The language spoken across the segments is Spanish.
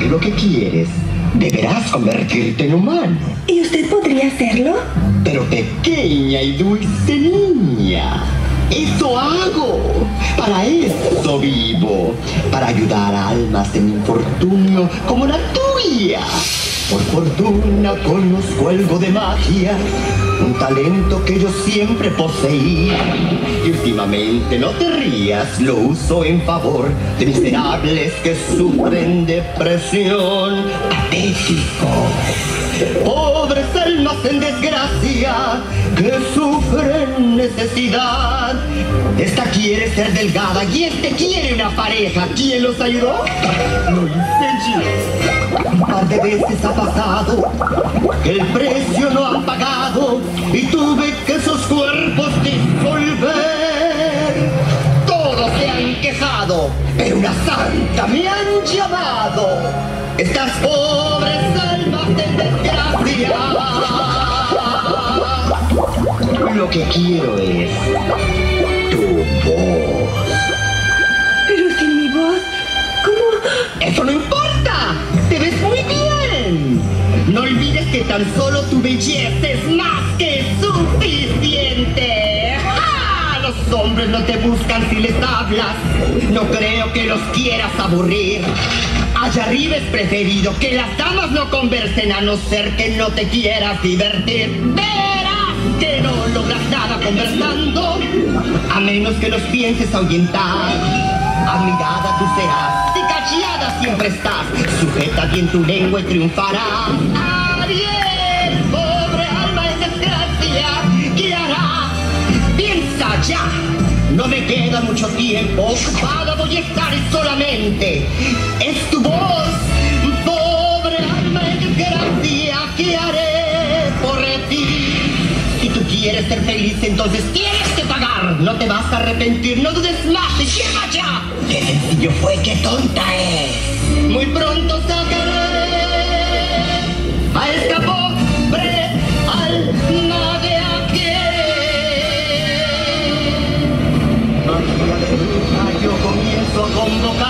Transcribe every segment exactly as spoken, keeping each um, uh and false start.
lo que quieres, deberás convertirte en humano. ¿Y usted podría hacerlo? Pero pequeña y dulce niña, eso hago. Para eso vivo. Para ayudar a almas en infortunio como la tuya. Por fortuna conozco algo de magia, un talento que yo siempre poseí. Y últimamente, no te rías, lo uso en favor de miserables que sufren depresión. Patético. Pobres almas en desgracia que sufren necesidad. Esta quiere ser delgada y este quiere una pareja. ¿Quién los ayudó? Lo hice yo. Un par de veces ha pasado que el precio no han pagado y tuve que esos cuerpos disolver. Todos se han quejado, pero una santa me han llamado. Estas pobres almas en desgracia. Lo que quiero es tu voz. Pero sin mi voz, ¿cómo? ¡Eso no importa! ¡Te ves muy bien! No olvides que tan solo tu belleza es más que suficiente. ¡Ah! Los hombres no te buscan si les hablas. No creo que los quieras aburrir. Allá arriba es preferido que las damas no conversen a no ser que no te quieras divertir. Verás que no logras nada conversando, a menos que los pienses ahuyentar. Admirada tú serás, si callada siempre estás, sujeta bien tu lengua y triunfarás. Ariel, pobre alma en desgracia, ¿qué harás? Piensa ya. No me queda mucho tiempo, ocupada voy a estar solamente. Es tu voz, pobre alma en desgracia, ¿qué haré por ti? Si tú quieres ser feliz, entonces tienes que pagar. No te vas a arrepentir, no dudes más, te lleva ya. Qué sencillo fue, qué tonta es. Muy pronto sacaré a esta pobre alma de aquí. Yo comienzo a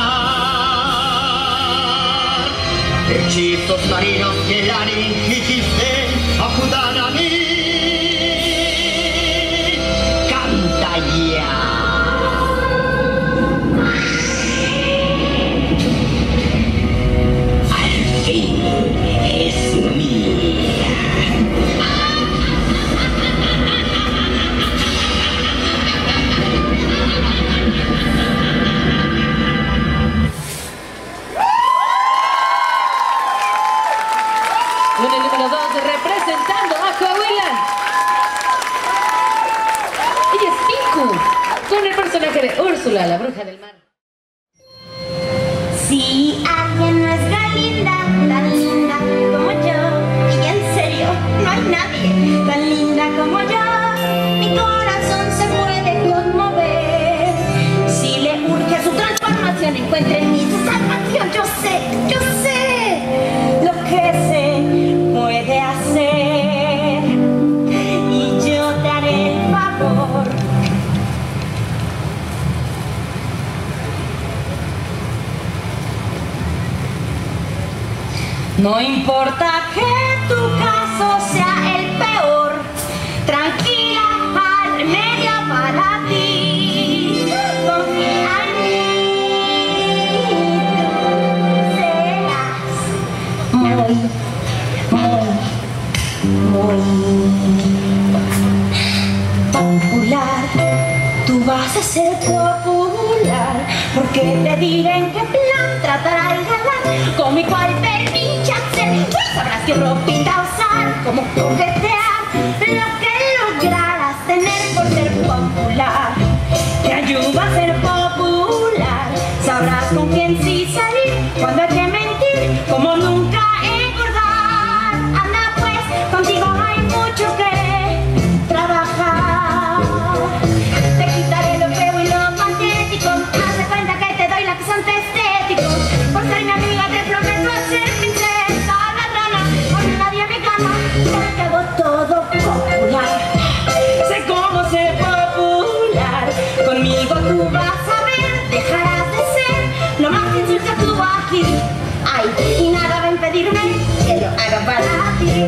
convocar hechizos marinos que la insisten acudan a mí. Canta ya. Al fin es mía. Con el número dos, representando a Coahuila. Ella es Pinku, con el personaje de Úrsula, la bruja del mar. Si alguien no es tan linda, tan linda como yo, y en serio, no hay nadie tan linda como yo, mi corazón se puede conmover. Si le urge a su transformación, encuentre en mí su salvación. Yo sé, yo sé lo que se puede hacer, y yo te haré el favor. No importa que tu caso sea el peor, tranquila, hay remedio para ti. Confía en mí, tú serás muy, muy, muy popular. Tú vas a ser popular, porque te diré en qué plan tratará el galán, con mi cual permicha ser. Pues sabrás qué ropita usar, cómo coquetear, lo que lograrás tener por ser popular. Te ayuda a ser popular, sabrás con quién sí salir, cuando hay que mentir, como nunca engordar. Anda pues, contigo hay mucho que trabajar. Te quitaré lo feo y lo patético, haz de cuenta que te doy la que son estéticos. Por ser mi amiga te prometo ser princesa, la rana, con nadie me gana.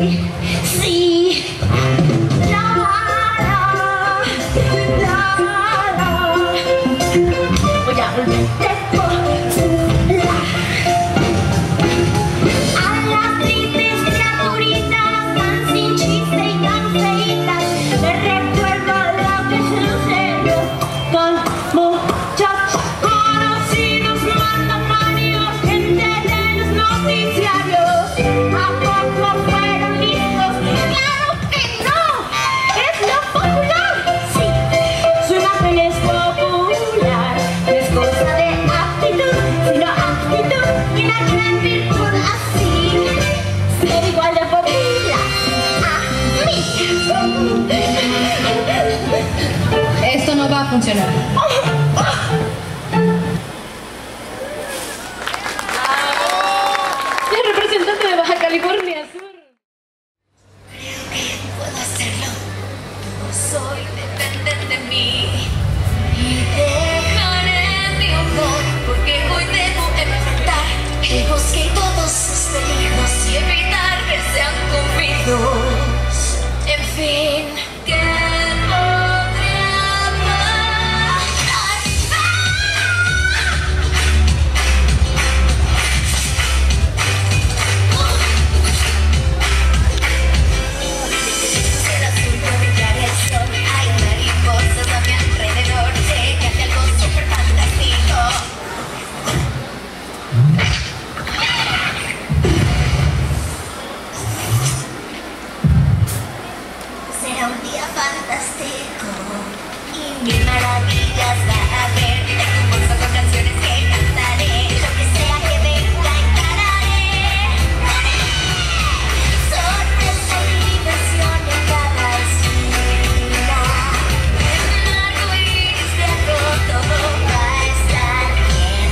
sí. La, la, la, la. Voy a volverte por la. A las tristes criaturitas tan sin chiste y tan feitas, les recuerdo lo que sucedió con muchachos conocidos, mandamanios, gente de los noticiarios. ¿A poco fueron listos? ¡Claro que no! ¡Es lo popular! Sí, su imagen es popular. No es cosa de actitud, sino actitud y una gran virtud así. Ser igual de popular a mí. Esto no va a funcionar. El representante de Baja California Sur. Puedo hacerlo. Soy depende de mí. Y dejaré mi humor, porque hoy debo enfrentar el bosque y todos sus peligros y evitar que sean comidos. En fin, ¿qué podría pasar? Será suyo brillar el sol. Hay mariposas a mi alrededor. Sé que hay algo súper fantástico. Será un día fantástico y mil maravillas va a haber. Tengo un bolso con canciones que cantaré. Lo que sea que venga encararé. Sorpresa y diversión en cada esquina. En un arco iris de rojo todo va a estar bien.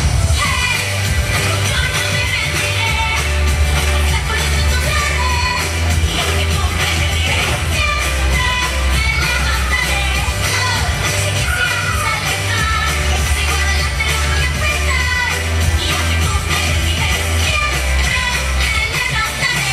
Yo no me rendiré. Obstáculos no tocaré. Y aunque no me rendiré, siempre me levantaré. Sé que si vamos a alejar, sigo adelante, lo voy a enfrentar. Y aunque no me rendiré, siempre me levantaré.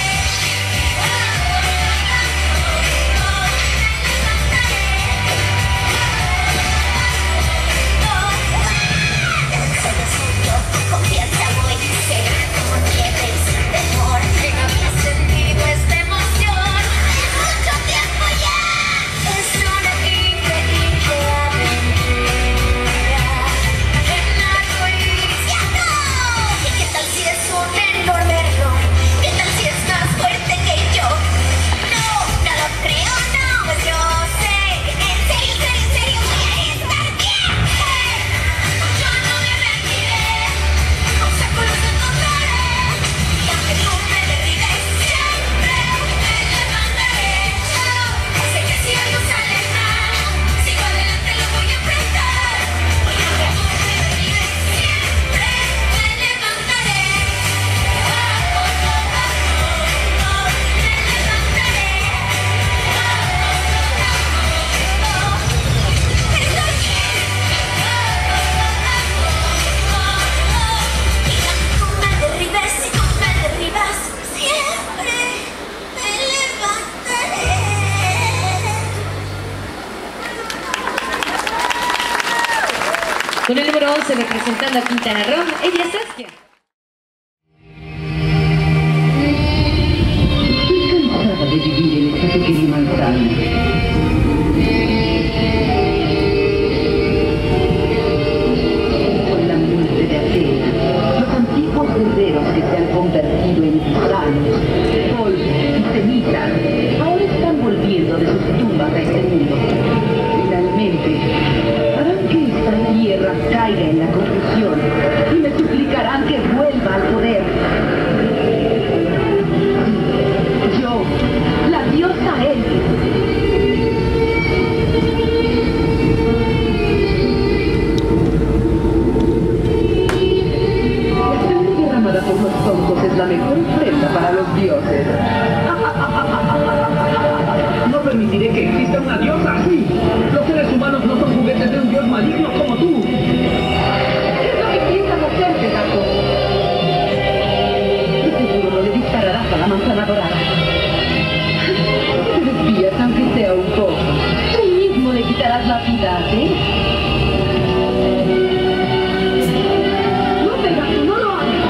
Solo suyo, con confianza voy. Sé como nieve sin temor. Que no había sentido esta emoción en mucho tiempo ya. Es una increíble aventura. En arco iris ya no. ¿Y qué tal si es un enorme error? ¿Qué tal si es más fuerte que yo? No, no lo creo, no. Pues yo sé que en serio, en serio, en serio voy a estar bien. Yo no me rendiré. Obstáculos no encontraré. Y aunque tú me derribes, siempre me levantaré. Sé que si algo sale mal, sigo adelante, lo voy a enfrentar. Y aunque tú me derribes, siempre me levantaré. Me levantaré. Y aunque tú me derribes, si tú me derribas, siempre me levantaré. Con el número once representando a Quintana Roo, ella es Saskia. Estoy cansada de vivir en esta pequeña manzana. Con la muerte de Atenas, los antiguos guerreros que se han convertido en gusanos, polvo y cenizas, ahora están volviendo de sus tumbas a este mundo. Finalmente, harán que esta tierra caiga en la confusión y me suplicarán que vuelva al poder. Yo, la diosa Elvis. La sangre derramada por los tontos es la mejor ofrenda para los dioses. No permitiré que exista una diosa así. Los seres humanos no son juguetes de un dios maligno como tú. ¿Qué es lo que piensas hacer, Pegaso? De seguro no le dispararás a la manzana dorada. Espera un poco. Tú mismo le quitarás la vida, ¿eh? No, Pegaso, no lo hagas.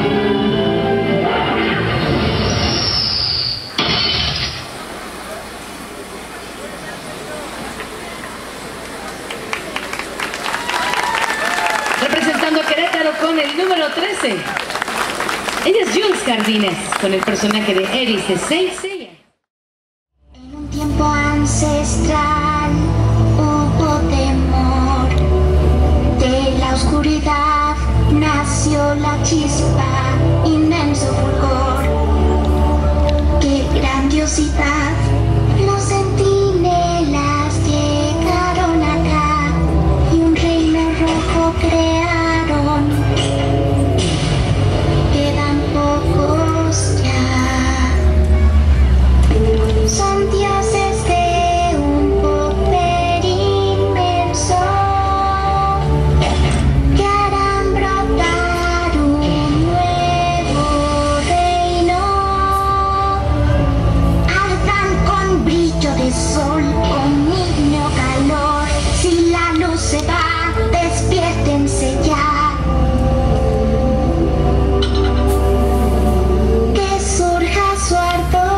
Representando a Querétaro con el número trece. Ella es Jules Jardines, con el personaje de Eris de Saint Seiya. En un tiempo ancestral hubo temor. De la oscuridad nació la chispa, inmenso fulgor. ¡Qué grandiosidad! Los centinelas llegaron acá y un reino rojo crearon. Quedan pocos ya. Son dioses de un poder inmenso que harán brotar un nuevo reino. Ardan con brillo de sol, con niño calor. Si la luz se va, despiértense ya. Que surja su ardor.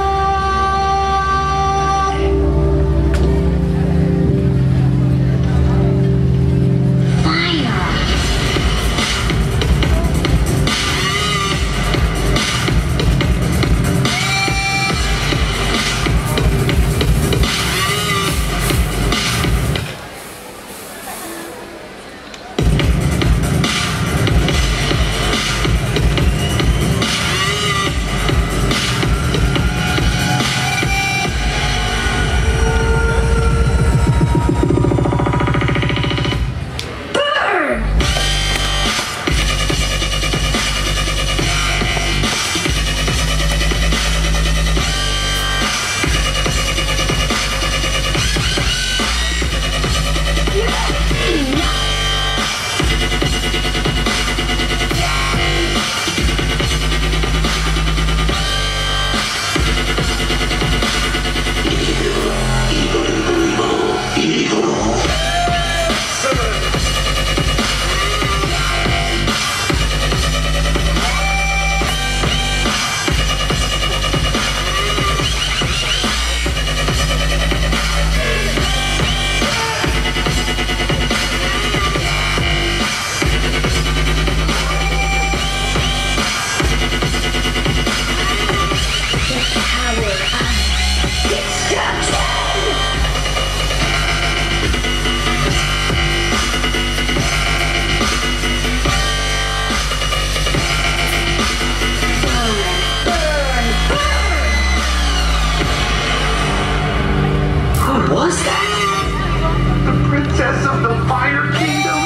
Was that the princess of the Fire Kingdom?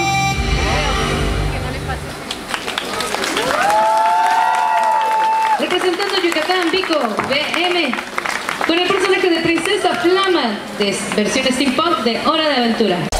Representando Yucatán, Vico, B M, con el personaje de Princesa Flama, de versión steampunk de Hora de Aventura.